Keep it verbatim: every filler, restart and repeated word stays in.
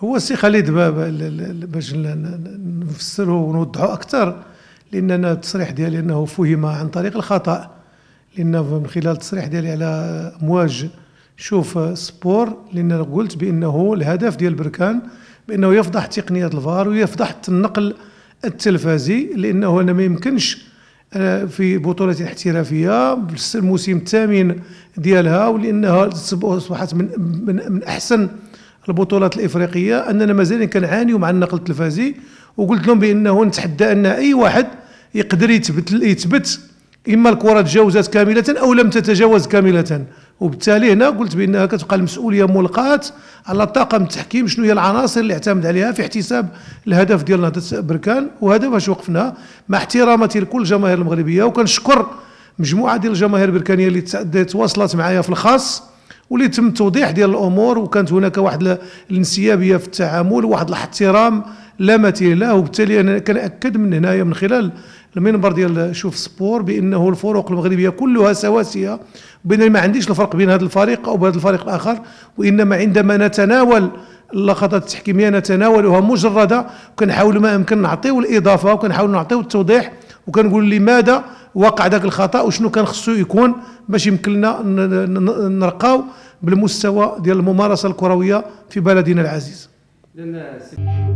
هو السي خالد باش نفسره ونوضحه اكثر، لان التصريح ديالي انه فهم عن طريق الخطا، لان من خلال التصريح ديالي على امواج شوف سبور، لان قلت بانه الهدف ديال بركان بانه يفضح تقنيه الفار ويفضح النقل التلفزي، لانه انا ما يمكنش في بطولة احترافية الموسم الثامن ديالها، ولانها اصبحت من من, من احسن البطولات الافريقيه، اننا مازال كنعانيو مع النقل التلفزي. وقلت لهم بانه نتحدى ان اي واحد يقدر يثبت يثبت اما الكره تجاوزت كامله او لم تتجاوز كامله، وبالتالي هنا قلت بانها كتبقى المسؤوليه ملقاه على طاقم التحكيم شنو هي العناصر اللي اعتمد عليها في احتساب الهدف ديال نهضه بركان، وهذا باش وقفنا مع احتراماتي لكل الجماهير المغربيه. وكنشكر مجموعه ديال الجماهير البركانيه اللي تواصلت معايا في الخاص، واللي تم التوضيح ديال الامور، وكانت هناك واحد الانسيابيه في التعامل وواحد الاحترام لا مثيل له. وبالتالي انا كنأكد من هنايا من خلال المنبر ديال شوف سبور بانه الفروق المغربيه كلها سواسيه، بين ما عنديش الفرق بين هذا الفريق او بهذا الفريق الاخر، وانما عندما نتناول اللقطات التحكيميه نتناولها مجرده، وكنحاولوا ما امكن نعطيو الاضافه وكنحاولوا نعطيو التوضيح، وكنقول لماذا وقع ذاك الخطا وشنو كان خصو يكون باش يمكن لنا نرقاو بالمستوى ديال الممارسه الكرويه في بلدنا العزيز.